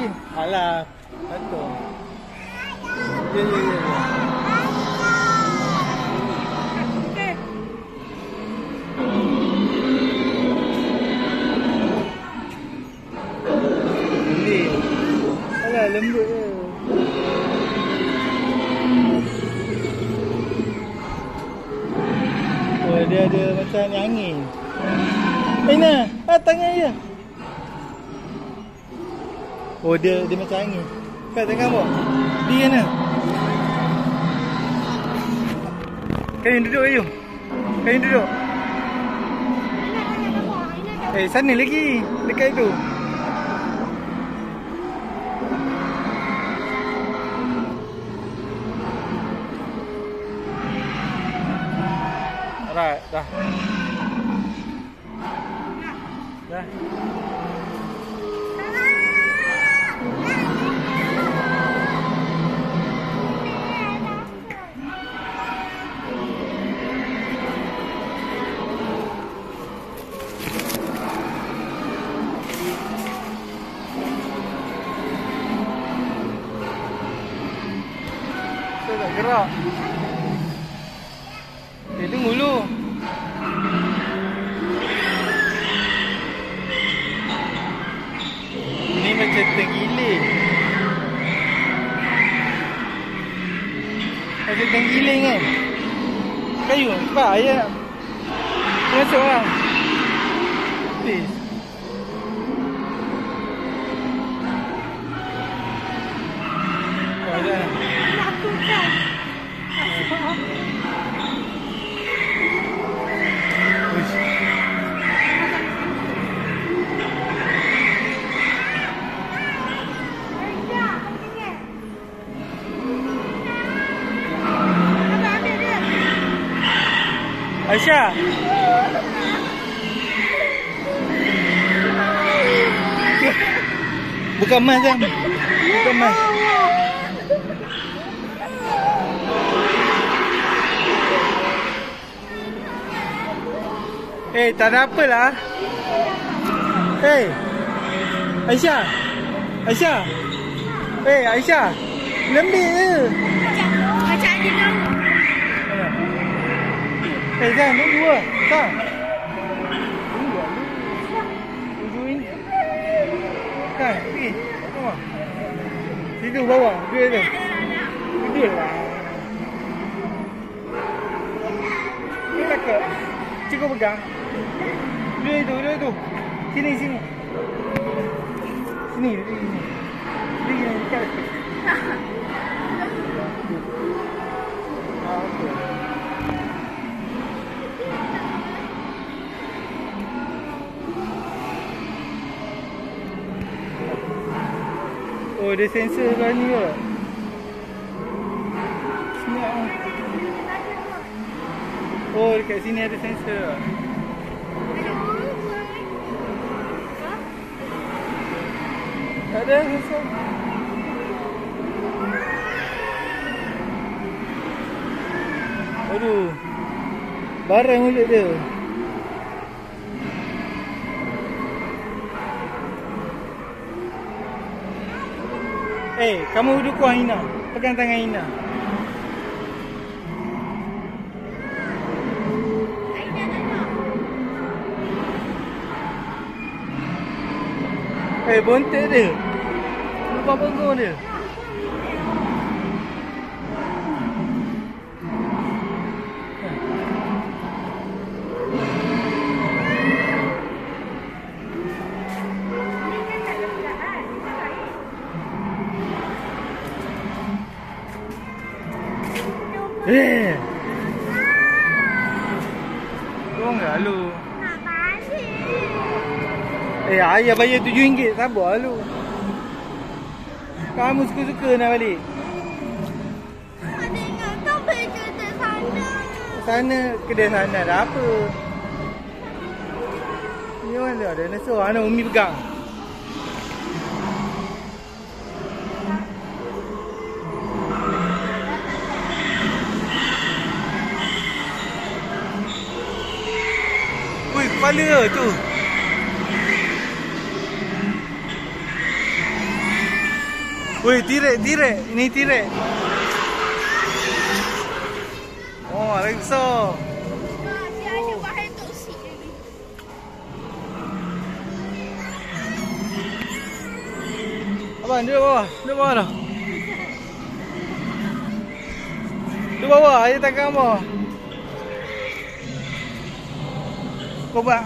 lagi. Alah, betul. Ya. Okey. Ini. Alah, lembut je. Oh, dia ada macam ni angin. Ina, tangan dia. Oh, dia macam angin. Kat tangan apa? Dia mana? Kayun duduk, Kayun. Kayun duduk. Sana lagi. Dekat itu. Alright, dah. Dah. Saya tak gerak. Tunggu dulu. Ini macam tenggiling. Macam tenggiling kan? Kayu, cepat ayah. Masuk lah. Please. Ada. Lakukan. Aisyah. Bukan mas kan? Bukan mas. Tak ada apalah. Aisyah. Aisyah. Aisyah. Lembik je. Macam ni tahu. Zan, tunggu lah. Zan. Tunggu lah. Tunggu ini. Zan, pergi. Tunggu. Tidur bawah. Duduk je. Duduk lah. Ni takut. Cikgu pegang. Duduk itu. Sini. Sini, duduk sini. Duduk yang dekat. Okey. Oh, dia sensor sebelah ni ke? Senyap lah. Oh, dekat sini ada sensor. Tak ada sensor. Aduh. Barang mulut dia. Kamu duduk kuah Ina. Pegang tangan Ina. Bontek dia. Lupa punggung dia. Kau enggak lu? Nak balik. Ayah bayar RM7. Sabar lu. Kamu suka-suka nak balik. Ada ingat kau pergi kedai sana. Sana, kedai sana ada apa? Ni mana ada dinosaur? Anak Umi pegang. Ui, kepala tu. Woi, tirek. Ini tirek. Oh, lagi besar. Dia ada bahan untuk si lagi. Abang, duduk bawah. Duduk bawah dah. Duduk bawah, ayah takkan apa. Kau buat.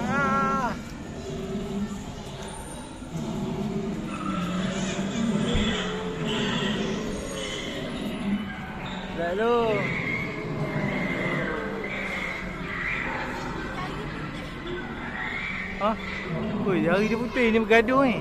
Lalu. Hah? Oi, jari dia putih ni bergaduh ni.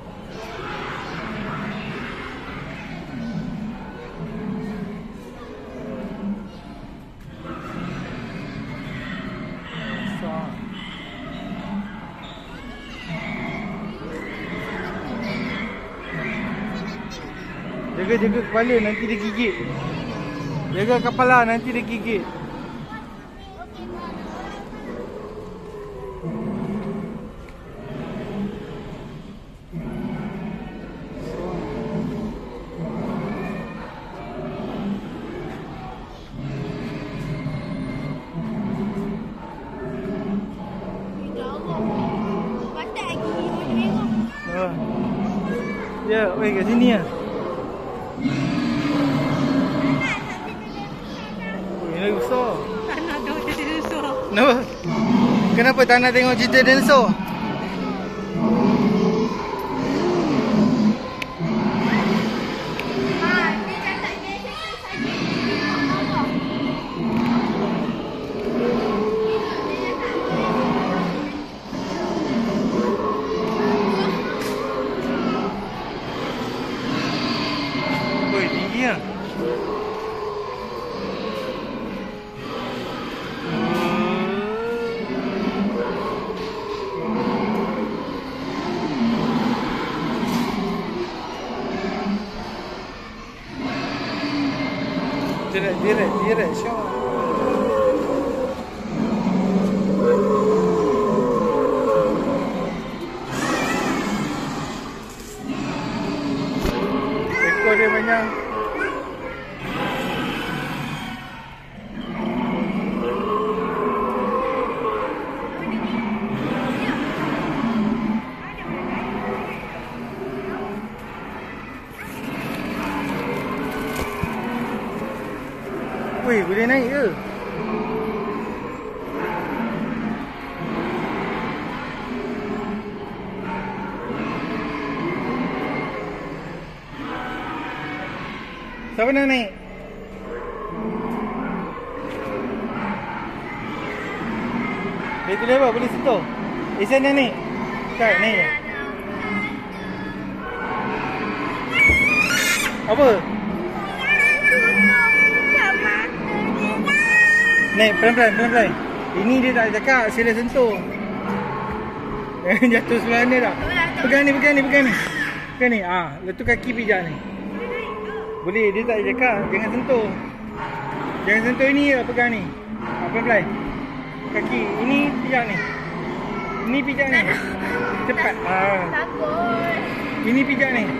Jaga kepala nanti dia gigit. Jaga kepala nanti dia gigit. Ya, weh kat sini ah. Ini besar. Tak nak tengok cerita dinosaur. Kenapa? Kenapa tak nak tengok cerita dinosaur? Dia cakap dia saja. Oi, tinggi ah. Direct, Syah. Ekor dia banyak. Weh, boleh naik ke? Siapa nak naik? Dia tu lebar, boleh sentuh. Isan nak naik? Tak, naik. Apa? Naik pelan-pelan. Ini dia tak cakap, sila sentuh. Jangan jatuh sebelah ni dah. Pegang ni. Pegang ni. Letup kaki pijak ni. Boleh, dia tak cakap, jangan sentuh. Jangan sentuh ini je, pegang ni. Pelan-pelan. Kaki, ini pijak ni. Ini pijak ni. Cepat. Takut. Ini pijak ni.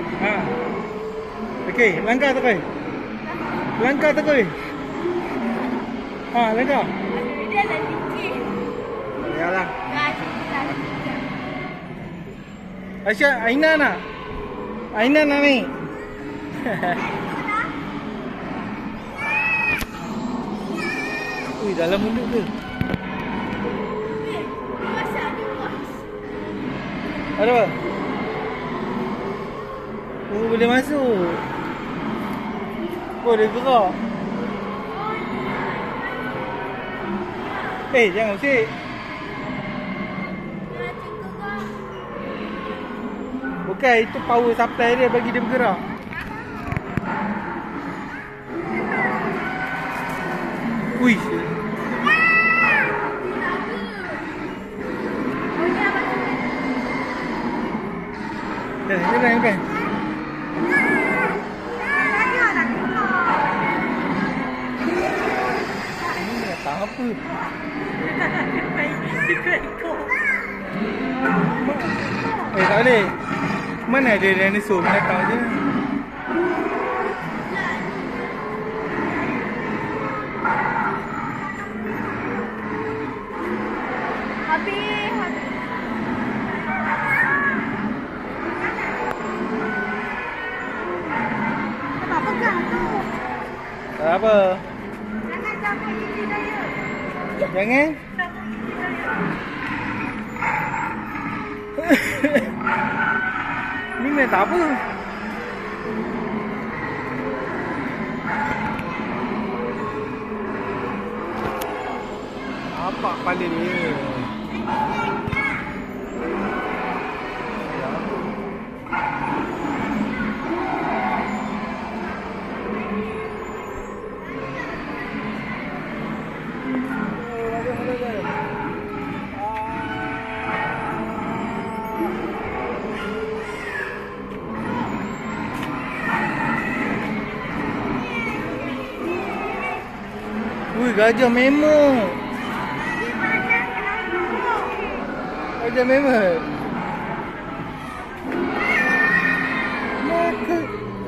Okey, langkah terus. Langkah. Dia dah fikir. Yalah. Dah. Aisyah, Aina nak naik. Ui, dalam mulut tu. Masih ada bos. Ada apa? Oh, boleh masuk. Oh, dia gerak. Jangan usik. Bukan, itu power supply dia bagi dia bergerak. Ui. Jalan. Ini tak apa. Tak boleh. Mana ada dinosaur binatang je. Apa? Jangan cabut gigi saya. Jangan? Cabut gigi saya. Ni main tak apa. Apa kepala dia? Ui, gajah memang. Gajah memang. Maka.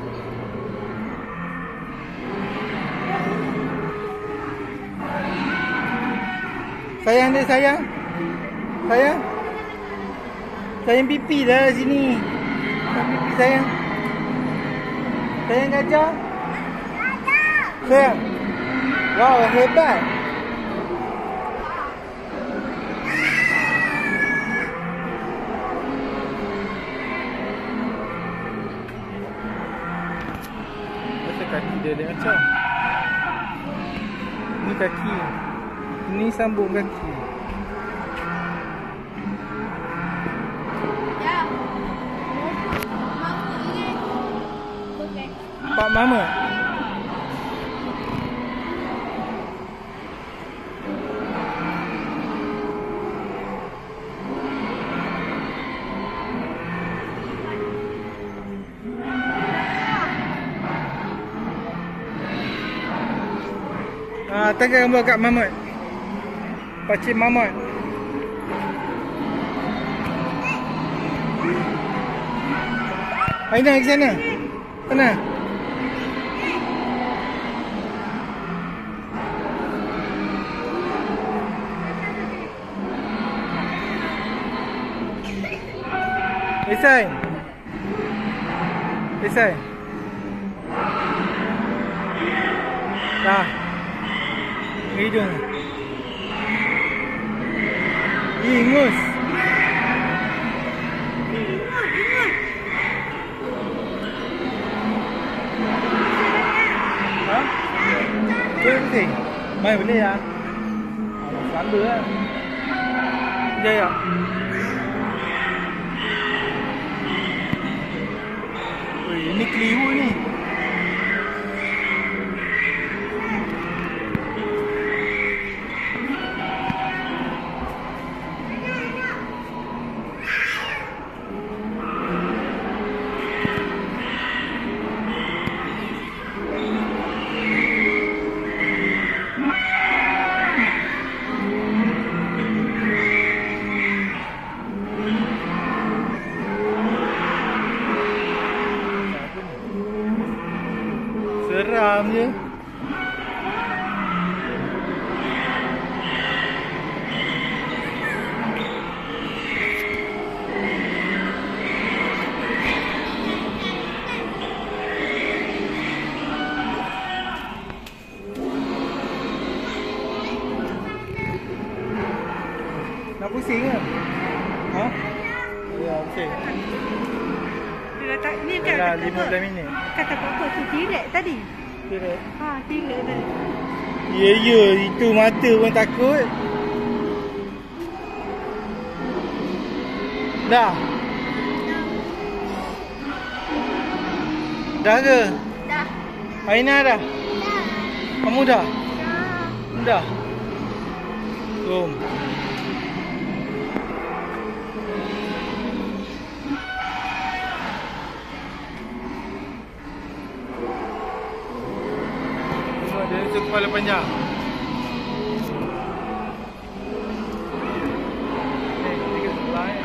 Sayang dia, sayang. Sayang. Sayang pipi dah sini. Sayang pipi sayang. Sayang gajah. Sayang. Wow, hebat. Masa kaki dia macam. Ini kaki. Ini sambung kaki. Ya. Mama ini. Okey. Pak Mama. Tengah gambar kat Mamat. Pakcik Mamat. Aina ke sana. Sana. Esai. Esai. Dah. Hidung. Ingus. Hả? Chơi cái gì? Mày vấn đề à? Sán đứa. Dây à? Ui, ini keliru ni. Seram je. Nak pusing ke? Ha? Ya, pusing. Dia letak ni kan. Dah 15 minit. Kata apa tu tirik tadi. Kira. Ha, tirik tadi. Ya, ya, itu mata pun takut. Dah. Dah ke? Dah. Aina dah? Dah. Kamu dah? Dah. Dah. Jom. Dia tu kepala panjang. Tiga sebelah ni.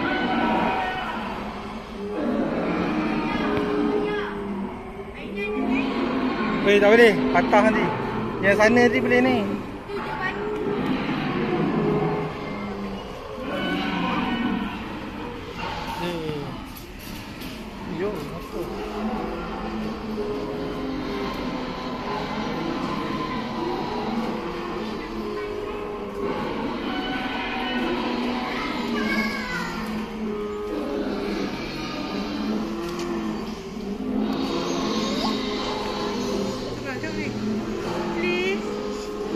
Boleh tak boleh? Patah nanti. Yang sana nanti boleh ni. Yo, apa?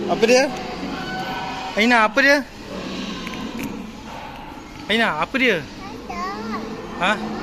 Apa dia? Aina, apa dia? Aina, apa dia? Ada. Ha?